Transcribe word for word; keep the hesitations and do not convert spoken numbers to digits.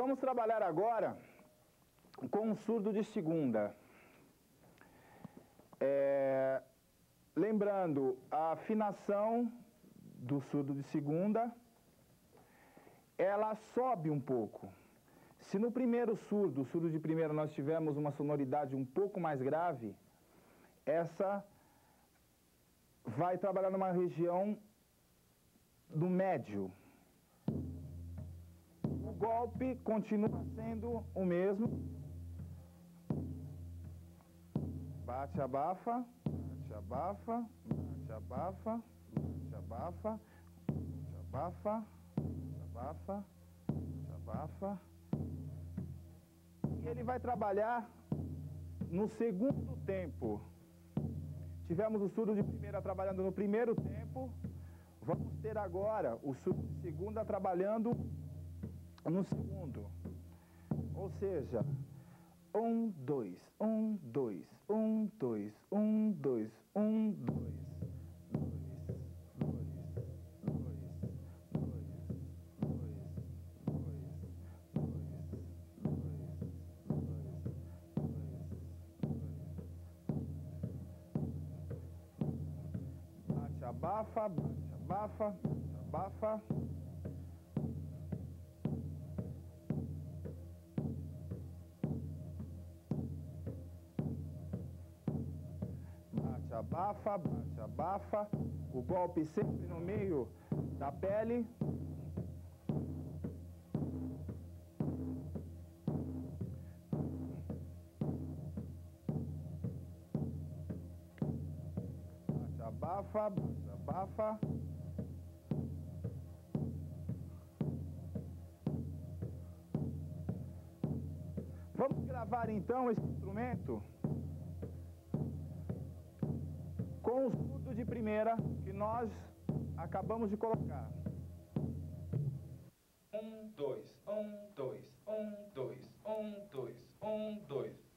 Vamos trabalhar agora com um surdo de segunda. É, lembrando, a afinação do surdo de segunda, ela sobe um pouco. Se no primeiro surdo, o surdo de primeira, nós tivemos uma sonoridade um pouco mais grave, essa vai trabalhar numa região do médio. O golpe continua sendo o mesmo. Bate, abafa, bate, abafa, bate, abafa, bate, abafa, bate, abafa, abafa, bate, abafa. E ele vai trabalhar no segundo tempo. Tivemos o surdo de primeira trabalhando no primeiro tempo. Vamos ter agora o surdo de segunda trabalhando no segundo. Ou seja, um, dois, um, dois, um, dois, um, dois, um, dois, dois, dois, dois, dois, dois, dois, bate, abafa, bate, abafa, abafa. Bate, abafa, bate, abafa. O golpe sempre no meio da pele. Bate, abafa, bate, abafa. Vamos gravar então esse instrumento com o surdo de primeira que nós acabamos de colocar. Um, dois, um, dois, um, dois, um, dois, um, dois.